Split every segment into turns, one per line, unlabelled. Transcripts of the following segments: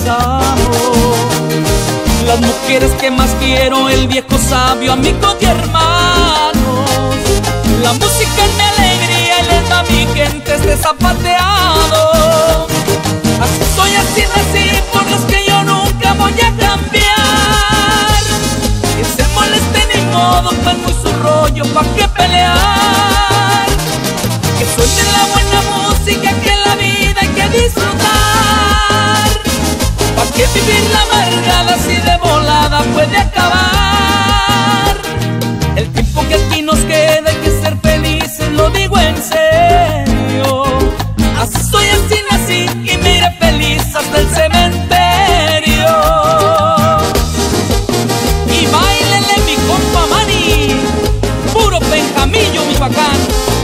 besamos. Las mujeres que más quiero, el viejo sabio, amigos y hermanos. La música es mi alegría y le da a mi gente este zapateado. Así soy, así nací, por los que yo nunca voy a cambiar. Que se moleste ni modo, pues muy su rollo, pa' qué pelear. Que suene la buena música, que en la vida hay que disfrutar. Pa' qué vivir la amargada si de volada puede acabar. El tiempo que aquí nos queda hay que ser felices, lo digo en serio. Así soy, así nací y me iré feliz hasta el cementerio. Y báilele mi compa Manny, puro Benjamillo, mi bacán.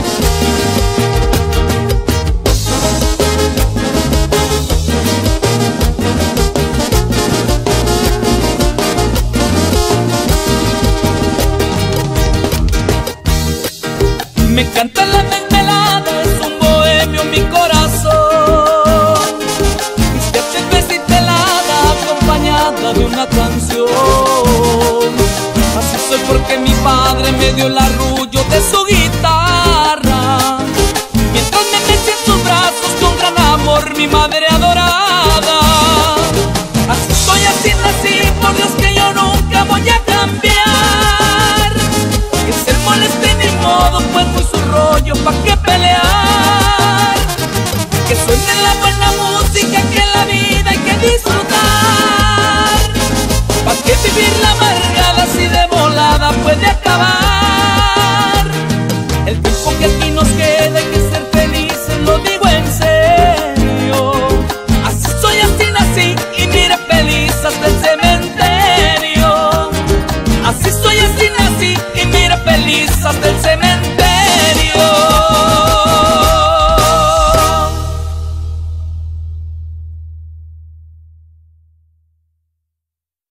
Me canta la mermelada, es un bohemio mi corazón. Este cervecita helada acompañada de una canción. Así soy porque mi padre me dio la ruta